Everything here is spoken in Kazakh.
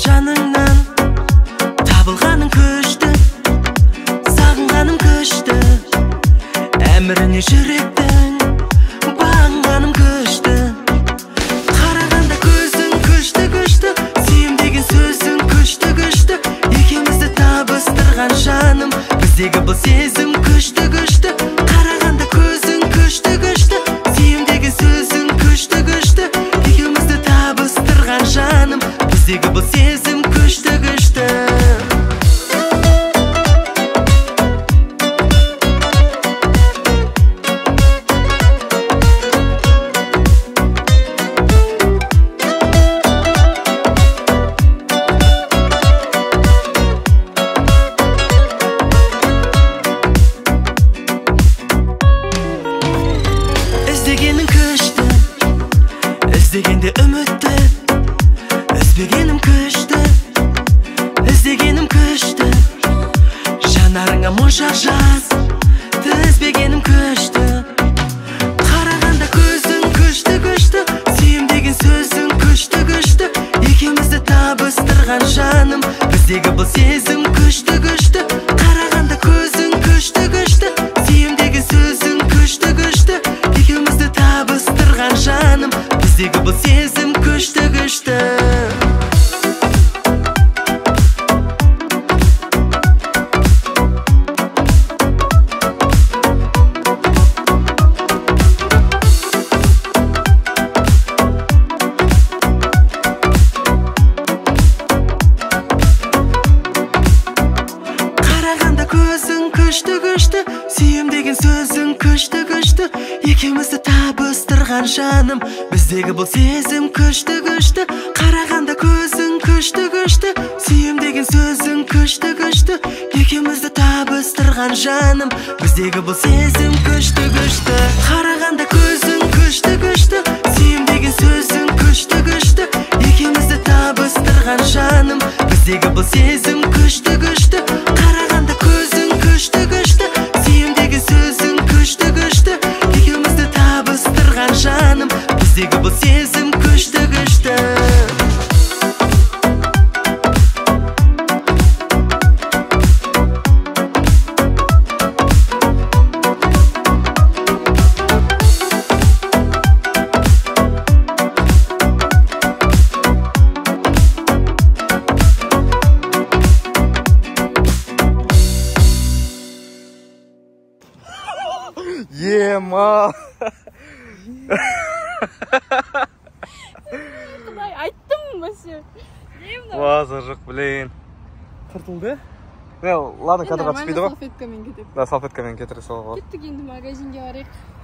жаныңнан табылғаның күшті, сағынғаным күшті, әміріне жүректің бағынғаным күшті. Қарағанда көзің күшті күшті, сүйем деген сөзің күшті күшті, екеумізді табыстырған жаным, біздегі бұл сезім күшті күшті. Қарағанда көзің күшті күшті, сүйем деген сөзің күшті күшті, екеумізді табыстырған жаным, біздегі бұл сезім күшті күшті. Іздегенің күшті, іздегенде үмітті, үзбегенім күшті, іздегенім күшті, жанарыңа моншақ жаз, тізбегенім күшті. Қарағанда көзің күшті күшті, сүйем деген сөзің күшті күшті, екеумізді табыстырған жаным, біздегі бұл сезім күшті күшті. Қарағанда көзің күшті күшті, сүйем деген сөзің күшті күшті, екеумізді табыстырған жаным, біздегі бұл сезім күшті күшті. Қарағанда көзің күшті күшті, сүйем деген сөзің күшті күшті, екеумізді табыстырған жаным, біздегі бұл сезім күшті күшті. Қарағанда көзің күшті күшті, сүйем деген сөзің күшті күшті, екеумізді табыстырған жаным, біздегі бұл сезім күшті күшті. Қарағанда көзің күшті күшті, сүйем деген сөзің күшті күшті, екеумізді табыстырған жаным, біздегі бұл сезім күшті күшті. Қарағанда көзің күшті күшті, сүйем деген сөзің күшті күшті, екеумізді табыстырған жаным, біздегі бұл сезім күшті күшті. Ема. Құдай, айттым вообще. Ваза жоқ, блин. Құртылды? Ладно, кадр қатыспайды ғой. Салфеткамен кетіп. Да, салфеткамен кетіре салға. Кеттік енді магазинге барайық.